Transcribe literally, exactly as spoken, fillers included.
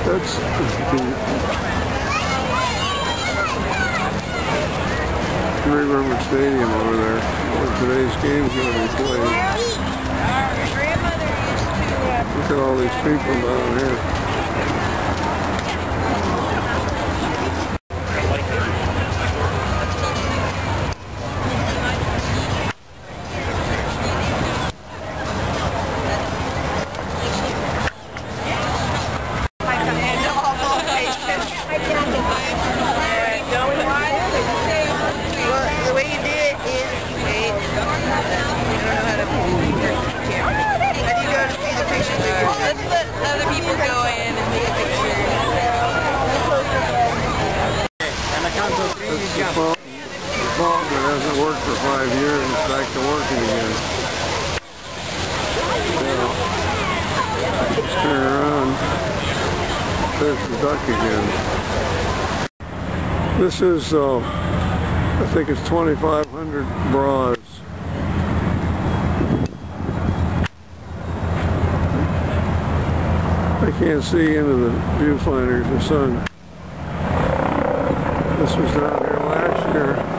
That's the Great River Stadium over there, where today's game's going to be played. Look at all these people down here. Bulb that hasn't worked for five years is back to working again. Yeah. Let's turn around. There's the duck again. This is, uh, I think it's twenty-five hundred bras. I can't see into the viewfinder, the sun. This was down here last year.